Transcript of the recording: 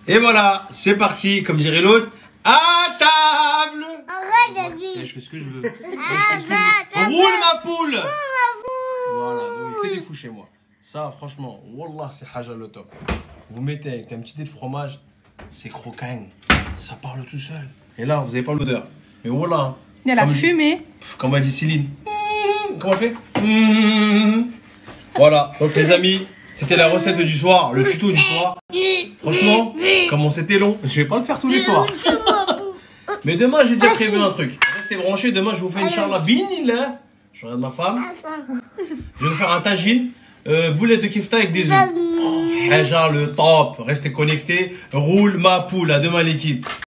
Et voilà, c'est parti, comme dirait l'autre, à table. Arrête, Je fais ce que je veux. Roule ma poule. Voilà, donc que des fous chez moi. Ça, franchement, wallah, c'est haja le top. Vous mettez avec un petit dé de fromage, c'est croquant. Ça parle tout seul. Et là, vous n'avez pas l'odeur. Mais voilà. Il y a la fumée. Comme a dit Céline. Comment elle fait? Voilà, donc les amis, c'était la recette du soir, le tuto du soir. Franchement, comment c'était long, je vais pas le faire tous les soirs. Mais demain, j'ai déjà prévu un truc. Restez branchés, demain, je vous fais une charla binillah. Je regarde ma femme. Je vais vous faire un tagine, boulette de kefta avec des œufs. Oh, le top. Restez connectés. Roule ma poule. À demain, l'équipe.